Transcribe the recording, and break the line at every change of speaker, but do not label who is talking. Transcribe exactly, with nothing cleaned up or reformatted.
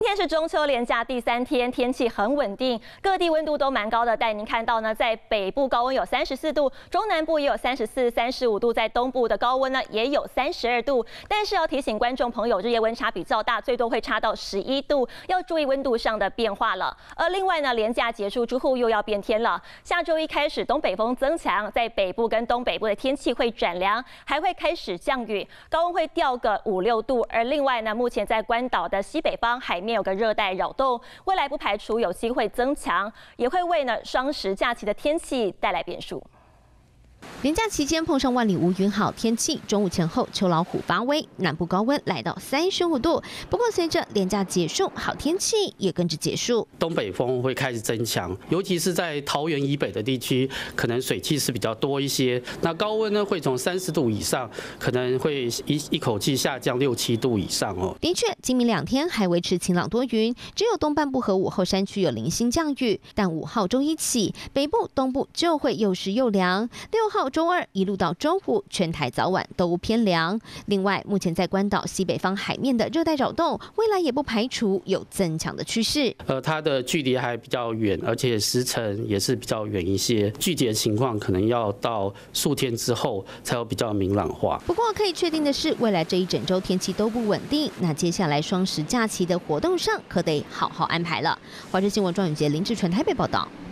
天是中秋连假第三天，天气很稳定，各地温度都蛮高的。带您看到呢，在北部高温有三十四度，中南部也有三十四、三十五度，在东部的高温呢也有三十二度。但是要提醒观众朋友，日夜温差比较大，最多会差到十一度，要注意温度上的变化了。而另外呢，连假结束之后又要变天了，下周一开始东北风增强，在北部跟东北部的天气会转凉，还会开始降雨，高温会掉个五六度。而另外呢，目前在关岛的西北方海面有个热带扰动，未来不排除有机会增强，也会为呢双十假期的天气带来变数。
连假期间碰上万里无云好天气，中午前后秋老虎发威，南部高温来到三十五度。不过随着连假结束，好天气也跟着结束。东北风会开始增强，尤其是在桃园以北的地区，可能水汽是比较多一些。那高温呢会从三十度以上，可能会一一口气下降六七度以上哦。的确，今明两天还维持晴朗多云，只有东半部和午后山区有零星降雨。但五号周一起，北部、东部就会又湿又凉。六号周二一路到周五，全台早晚都偏凉。另外，目前在关岛西北方海面的热带扰动，未来也不排除有增强的趋势。呃，它的距离还比较远，而且时程也是比较远一些，具体的情况可能要到数天之后才有比较明朗化。不过可以确定的是，未来这一整周天气都不稳定，那接下来双十假期的活动上可得好好安排了。华视新闻庄永杰、林志纯台北报道。